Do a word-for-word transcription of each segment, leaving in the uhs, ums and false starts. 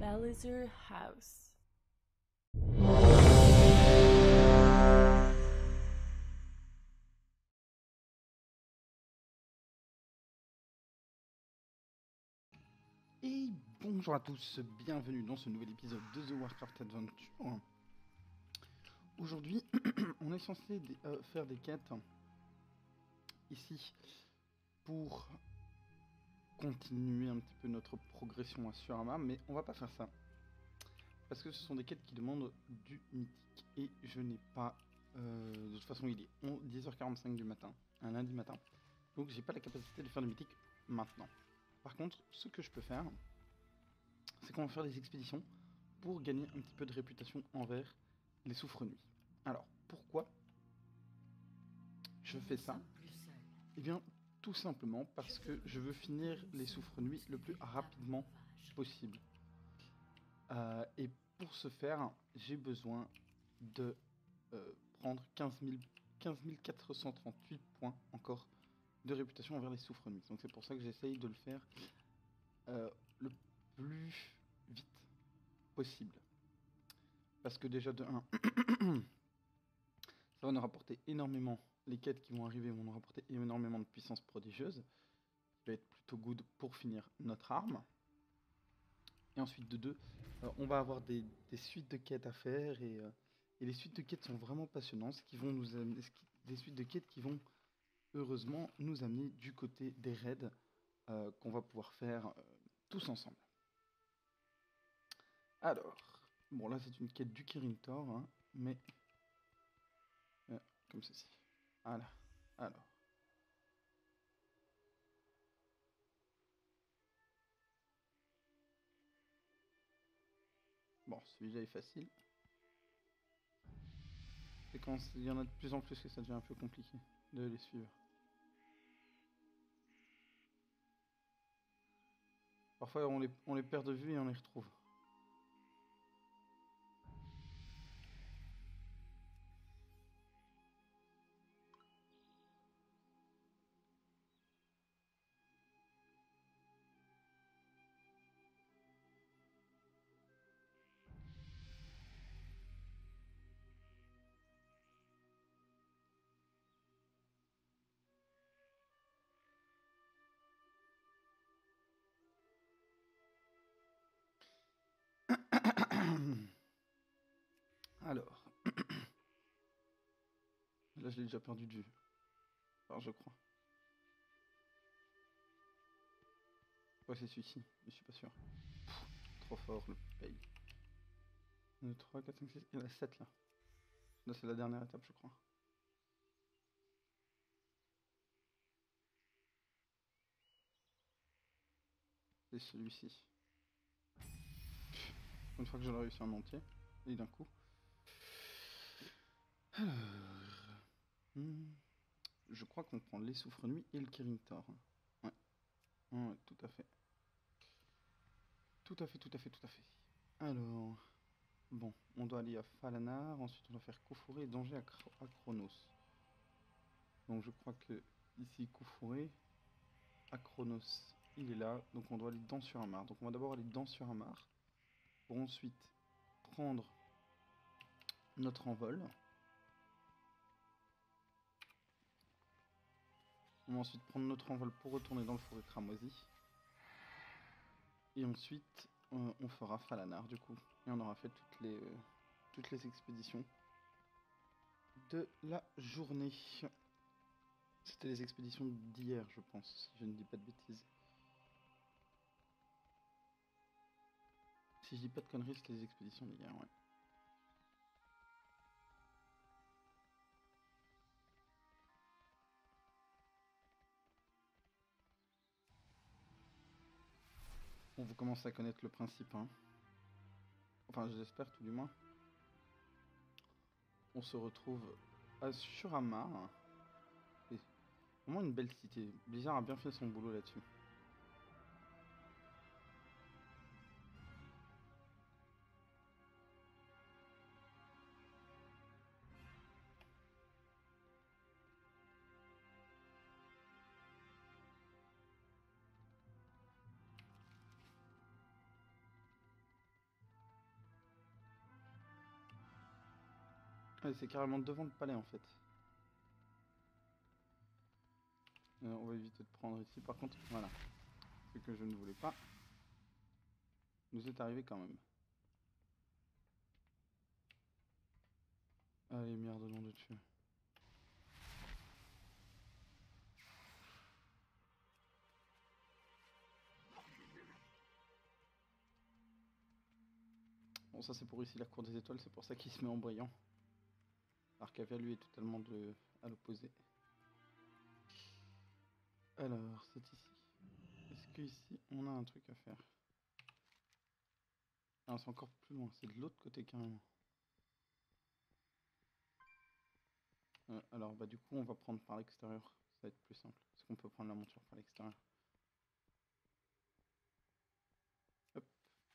Belizer House. Et bonjour à tous, bienvenue dans ce nouvel épisode de The Warcraft Adventure. Aujourd'hui, on est censé des, euh, faire des quêtes ici pour continuer un petit peu notre progression à Surama, mais on va pas faire ça. Parce que ce sont des quêtes qui demandent du mythique et je n'ai pas... Euh, de toute façon, il est dix heures quarante-cinq du matin, un lundi matin, donc j'ai pas la capacité de faire du mythique maintenant. Par contre, ce que je peux faire, c'est qu'on va faire des expéditions pour gagner un petit peu de réputation envers les souffres-nuits. Alors, pourquoi je fais ça? Eh bien, tout simplement parce que je veux finir les souffres-nuits le plus rapidement possible. Euh, et pour ce faire, j'ai besoin de euh, prendre quinze mille quatre cent trente-huit points encore de réputation envers les souffres-nuits. Donc c'est pour ça que j'essaye de le faire euh, le plus vite possible. Parce que déjà de un, ça va nous rapporter énormément, les quêtes qui vont arriver vont nous rapporter énormément de puissance prodigieuse. Ça va être plutôt good pour finir notre arme. Et ensuite de deux, euh, on va avoir des, des suites de quêtes à faire et, euh, et les suites de quêtes sont vraiment passionnantes, ce qui vont nous amener, ce qui, des suites de quêtes qui vont heureusement nous amener du côté des raids euh, qu'on va pouvoir faire euh, tous ensemble. Alors, bon là c'est une quête du Kirin Tor, hein, mais euh, comme ceci. Voilà. Alors. Bon, celui-là est facile. C'est quand il y en a de plus en plus que ça devient un peu compliqué de les suivre. Parfois on les, on les perd de vue et on les retrouve. Alors. Là je l'ai déjà perdu de vue. Alors je crois. Ouais c'est celui-ci, mais je suis pas sûr. Pff, trop fort le paye. deux, trois, quatre, cinq, six, il y en a sept là. Là c'est la dernière étape je crois. C'est celui-ci. Une fois que j'aurai réussi en entier, et d'un coup. Alors... Hmm. Je crois qu'on prend les souffres-nuits et le Kirin Tor. Ouais. Ouais, tout à fait. Tout à fait, tout à fait, tout à fait. Alors... Bon, on doit aller à Falanar, ensuite on doit faire Koufouré et danger à, à Chronos. Donc je crois que ici Koufouré, à Chronos, il est là, donc on doit aller dans Suramar. Donc on va d'abord aller dans Suramar, pour ensuite prendre notre envol. On va ensuite prendre notre envol pour retourner dans le forêt cramoisi. Et ensuite, euh, on fera Falanar du coup. Et on aura fait toutes les, euh, toutes les expéditions de la journée. C'était les expéditions d'hier, je pense, si je ne dis pas de bêtises. Si je dis pas de conneries, c'était les expéditions d'hier, ouais. Bon, vous commencez à connaître le principe, hein. Enfin, j'espère tout du moins. On se retrouve à Suramar. C'est vraiment une belle cité. Blizzard a bien fait son boulot là-dessus. Ouais, c'est carrément devant le palais en fait. Euh, on va éviter de prendre ici. Par contre, voilà. Ce que je ne voulais pas nous est arrivé quand même. Allez, merde, nom de Dieu. Bon, ça c'est pour ici la cour des étoiles, c'est pour ça qu'il se met en brillant. Arcavia lui est totalement de... à l'opposé. Alors, c'est ici. Est-ce qu'ici on a un truc à faire? Ah, c'est encore plus loin, c'est de l'autre côté carrément. Euh, alors, bah du coup, on va prendre par l'extérieur, ça va être plus simple. Est-ce qu'on peut prendre la monture par l'extérieur? Hop.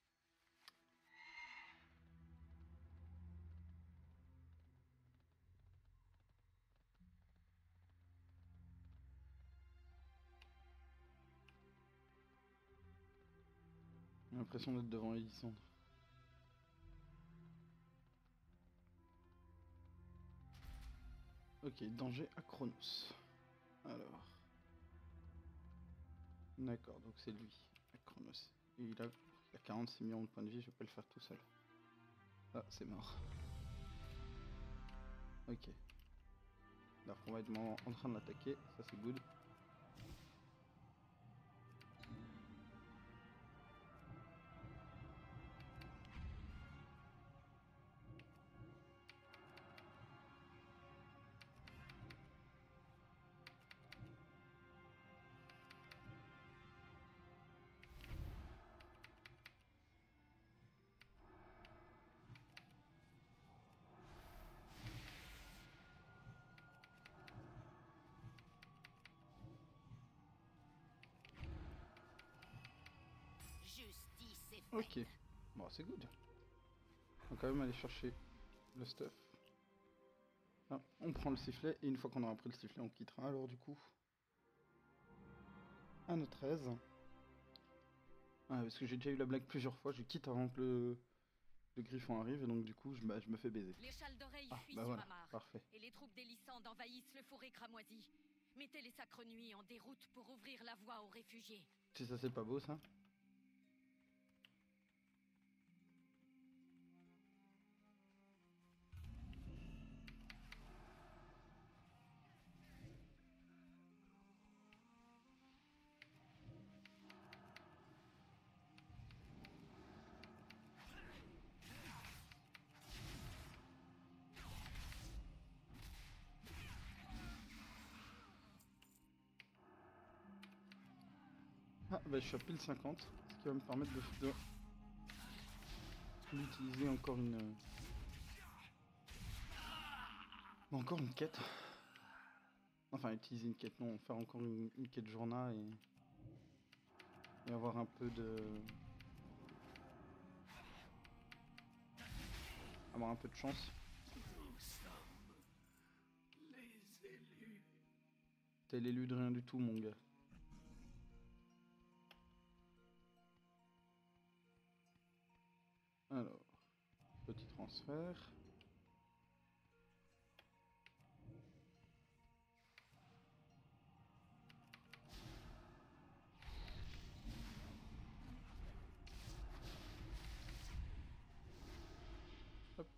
J'ai l'impression d'être devant Elisandre. Ok, danger à Chronos. Alors. D'accord, donc c'est lui, à Chronos. Et il a, il a quarante-six millions de points de vie, je vais pas le faire tout seul. Ah, c'est mort. Ok. Là, on va être en train de l'attaquer, ça c'est good. Ok, bon c'est good. On va quand même aller chercher le stuff. Ah, on prend le sifflet et une fois qu'on aura pris le sifflet on quittera alors du coup. À notre aise. Ah, parce que j'ai déjà eu la blague plusieurs fois, je quitte avant que le, le griffon arrive et donc du coup je, bah, je me fais baiser. Les châles d'oreilles Ah fuient bah sur voilà, Amar, parfait. et les troupes d'Elisande envahissent le forêt cramoisi. Mettez les sacres nuits en déroute pour ouvrir la voie aux réfugiés. Si ça c'est pas beau ça. Ah bah je suis à pile cinquante, ce qui va me permettre de, de l'utiliser encore une... Encore une quête. Enfin utiliser une quête, non, faire encore une, une quête journal et... et avoir un peu de... avoir un peu de chance. Nous sommes les élus. T'es l'élu de rien du tout mon gars. Alors, petit transfert. Hop.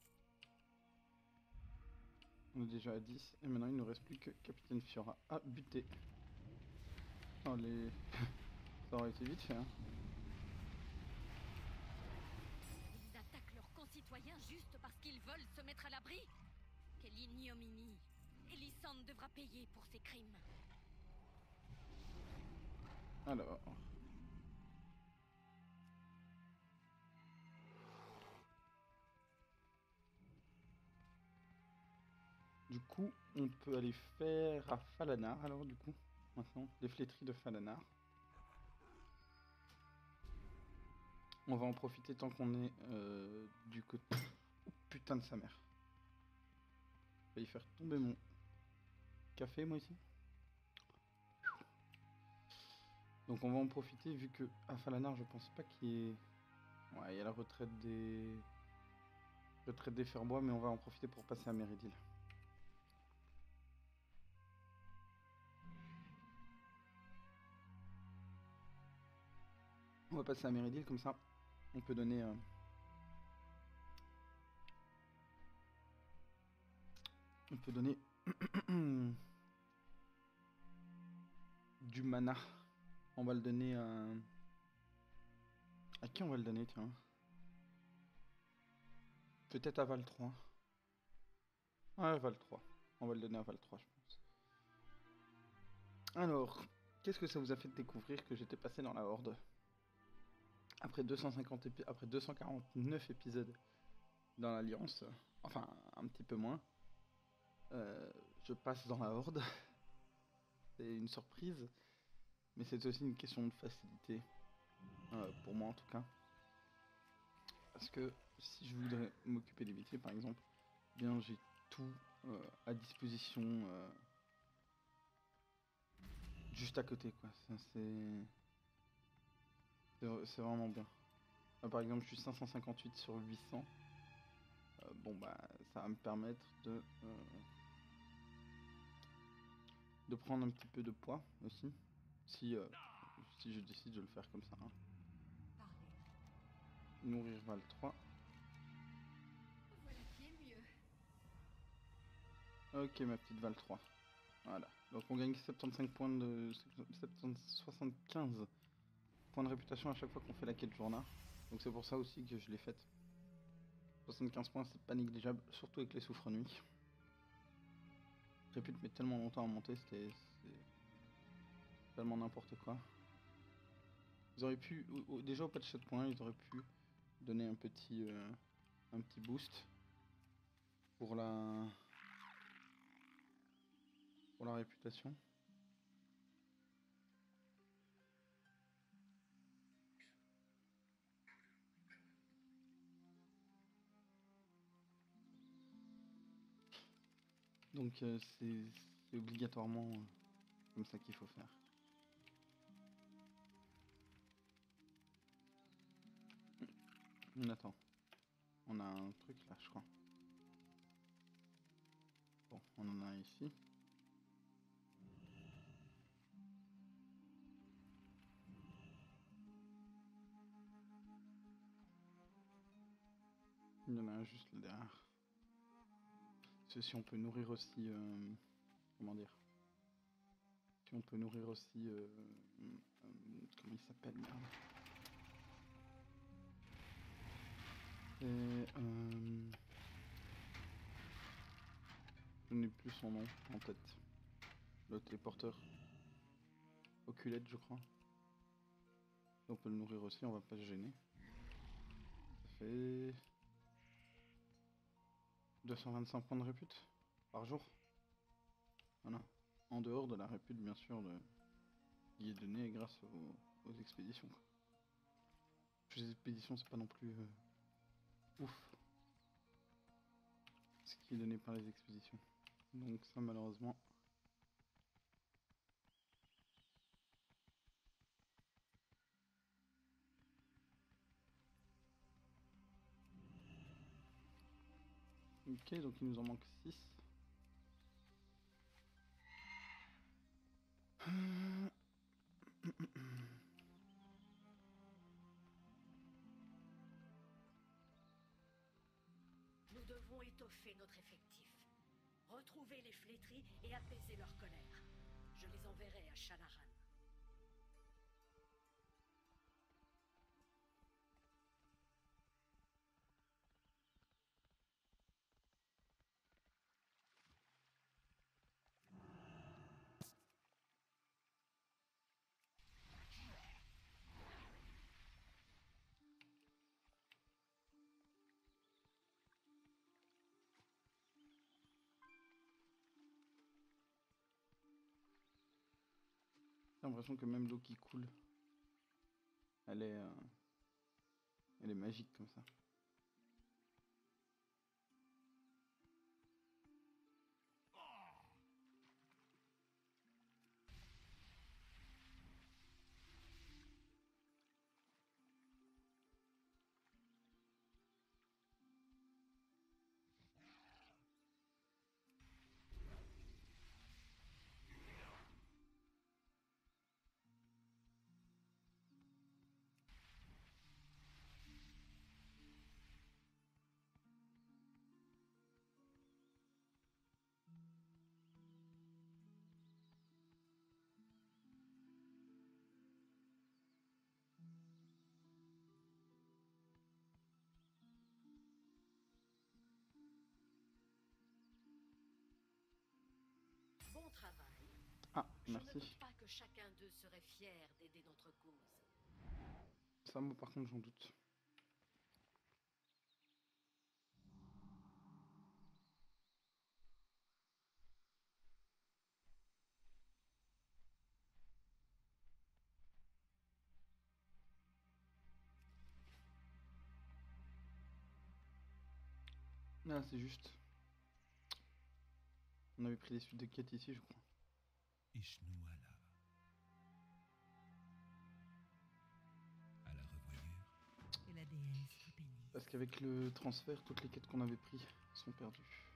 On est déjà à dix et maintenant il nous reste plus que Capitaine Fiora à buter. Oh les... ça aurait été vite fait hein. Ils attaquent leurs concitoyens juste parce qu'ils veulent se mettre à l'abri. Quelle ignominie. Elisande devra payer pour ses crimes. Alors... Du coup, on peut aller faire à Falanar, alors du coup, maintenant, les flétries de Falanar. On va en profiter tant qu'on est euh, du côté... Oh, putain de sa mère. Je vais y faire tomber mon café, moi, ici. Donc on va en profiter, vu que à Falanar, je pense pas qu'il y ait... Ouais, il y a la retraite des... Retraite des Ferbois, mais on va en profiter pour passer à Méridil. On va passer à Méridil, comme ça, on peut donner... Euh, on peut donner... du mana. On va le donner à... À qui on va le donner, tiens? Peut-être à Val trois. Ouais, Val trois. On va le donner à Val trois, je pense. Alors, qu'est-ce que ça vous a fait découvrir que j'étais passé dans la Horde? Après deux cent cinquante épi... Après deux cent quarante-neuf épisodes dans l'Alliance, enfin un petit peu moins, euh, je passe dans la Horde. C'est une surprise, mais c'est aussi une question de facilité, euh, pour moi en tout cas. Parce que si je voudrais m'occuper des métiers par exemple, eh bien j'ai tout euh, à disposition euh, juste à côté quoi. C'est c'est vraiment bien. Là, par exemple je suis cinq cent cinquante-huit sur huit cents. Euh, bon bah ça va me permettre de euh, de prendre un petit peu de poids aussi, si, euh, si je décide de le faire comme ça. Hein. Nourrir Val trois. Voilà qui est mieux. Ok ma petite Val trois. Voilà. Donc on gagne soixante-quinze points de... soixante-quinze points de réputation à chaque fois qu'on fait la quête journal. Donc c'est pour ça aussi que je l'ai faite. soixante-quinze points c'est pas négligeable, surtout avec les souffres-nuits. Répute met tellement longtemps à monter, c'était... tellement n'importe quoi. Ils auraient pu... Déjà au patch sept point un, ils auraient pu donner un petit... Euh, un petit boost pour la... pour la réputation. Donc euh, c'est obligatoirement euh, comme ça qu'il faut faire. Attends, on a un truc là je crois. Bon, on en a un ici. Il y en a un juste là derrière. Si on peut nourrir aussi... Euh, comment dire? Si on peut nourrir aussi... Euh, euh, comment il s'appelle? Et... Euh, je n'ai plus son nom en tête. Le téléporteur. Oculette je crois. Si on peut le nourrir aussi, on va pas se gêner. Ça fait... deux cent vingt-cinq points de répute par jour. Voilà. En dehors de la répute bien sûr de... qui est donnée grâce aux, aux expéditions. Les expéditions c'est pas non plus euh, ouf ce qui est donné par les expéditions. Donc ça malheureusement. Ok, donc il nous en manque six. Nous devons étoffer notre effectif, retrouver les flétris et apaiser leur colère. Je les enverrai à Shalaran. J'ai l'impression que même l'eau qui coule, elle est, euh, elle est magique comme ça. Je ne Merci. doute pas que chacun d'eux serait fier d'aider notre cause. Ça, moi, par contre, j'en doute. Là, c'est juste. On avait pris les suites de quête ici, je crois. Ishnuala. À la revoyure. Que la déesse vous bénisse. Parce qu'avec le transfert, toutes les quêtes qu'on avait pris sont perdues.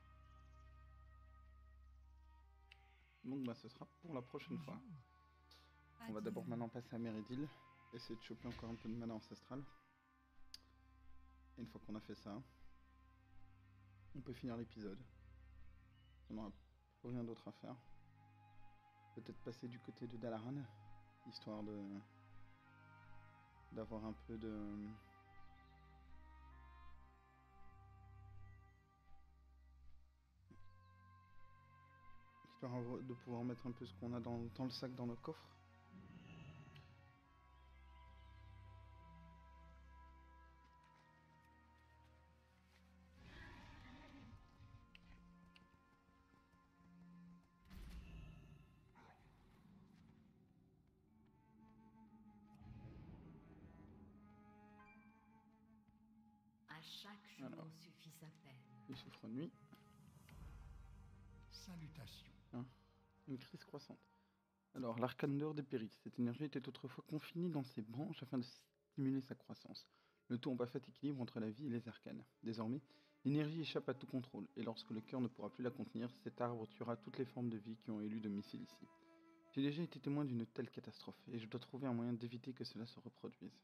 Donc bah ce sera pour la prochaine fois. On va d'abord maintenant passer à Meridil, essayer de choper encore un peu de mana ancestral. Et une fois qu'on a fait ça, on peut finir l'épisode. On n'aura plus rien d'autre à faire. Peut-être passer du côté de Dalaran, histoire de d'avoir un peu de histoire de pouvoir mettre un peu ce qu'on a dans, dans le sac dans nos coffres. À chaque jour Alors. suffit sa peine. Il souffre de nuit. Salutations. Une crise croissante. Alors, l'arcane d'or dépérit. Cette énergie était autrefois confinée dans ses branches afin de stimuler sa croissance. Le tout en parfait équilibre entre la vie et les arcanes. Désormais, l'énergie échappe à tout contrôle, et lorsque le cœur ne pourra plus la contenir, cet arbre tuera toutes les formes de vie qui ont élu domicile ici. J'ai déjà été témoin d'une telle catastrophe, et je dois trouver un moyen d'éviter que cela se reproduise.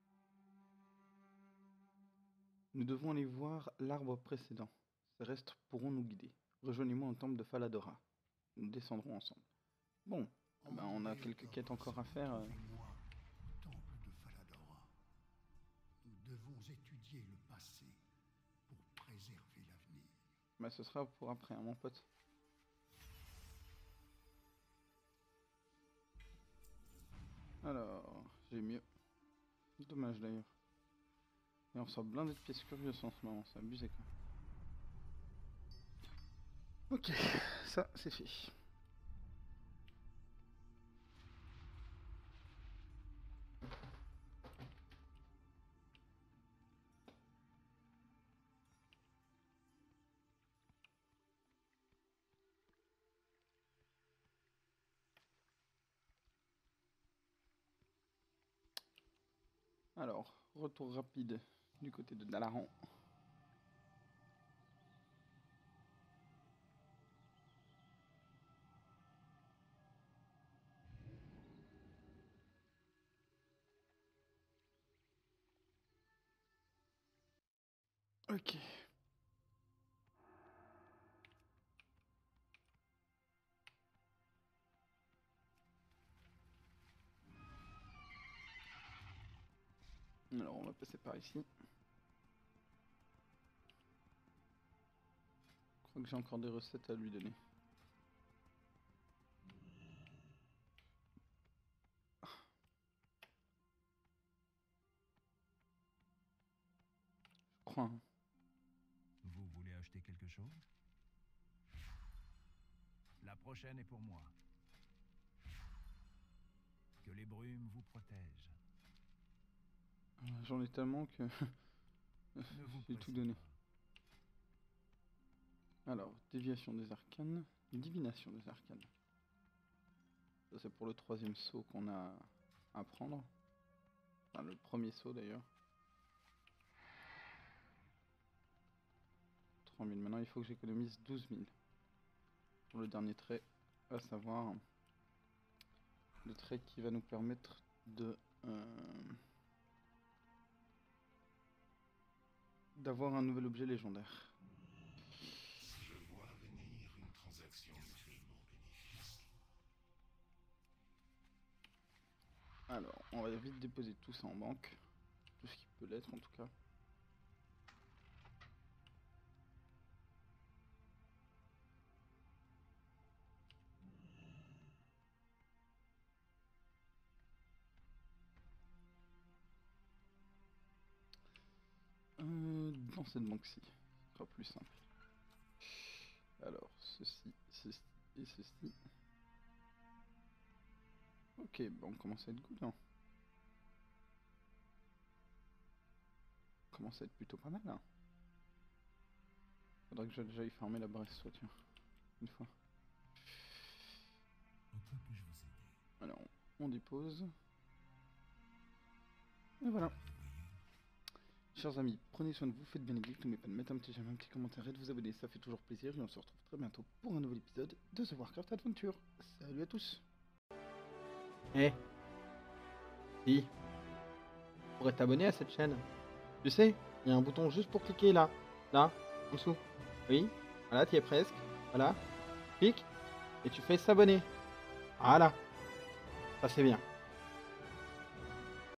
Nous devons aller voir l'arbre précédent. Ces restes pourront nous guider. Rejoignez-moi au temple de Faladora. Nous descendrons ensemble. Bon, eh ben, on a quelques quêtes encore à faire. euh. Moi, au temple de Faladora. Nous devons étudier le passé pour préserver l'avenir. Bah, ce sera pour après, hein, mon pote. Alors, j'ai mieux. Dommage d'ailleurs. Et on reçoit blindé de pièces curieuses en ce moment, c'est abusé quoi. Ok, ça c'est fait. Alors, retour rapide du côté de Dalaran. Ok. Alors on va passer par ici. Je crois que j'ai encore des recettes à lui donner. Je crois. Hein. Vous voulez acheter quelque chose? La prochaine est pour moi. Que les brumes vous protègent. J'en ai tellement que Ne vous j'ai tout pressez donné. pas. Alors, déviation des arcanes, divination des arcanes. Ça c'est pour le troisième saut qu'on a à prendre. Enfin, le premier saut d'ailleurs. trois mille. Maintenant il faut que j'économise douze mille. Pour le dernier trait, à savoir le trait qui va nous permettre de euh, d'avoir un nouvel objet légendaire. Je vois venir une transaction mutuellement bénéfique. Alors, on va vite déposer tout ça en banque. Tout ce qui peut l'être en tout cas. dans cette banque-ci. Ce sera plus simple. Alors, ceci, ceci et ceci. Ok, bon, on commence à être good, hein. On commence à être plutôt pas mal, hein. Faudrait que j'aille fermer la Bresse, soit, tiens. Une fois. En quoi puis-je vous aider? Alors, on dépose. Et voilà. Chers amis, prenez soin de vous, faites bien les geeks, n'oubliez pas de mettre un petit j'aime, un petit commentaire et de vous abonner, ça fait toujours plaisir. Et on se retrouve très bientôt pour un nouvel épisode de The Warcraft Adventure. Salut à tous. Eh, si, tu pourrais t'abonner à cette chaîne. Tu sais, il y a un bouton juste pour cliquer là, là, en dessous. Oui, voilà, tu y es presque. Voilà, clique et tu fais s'abonner. Voilà, ça c'est bien.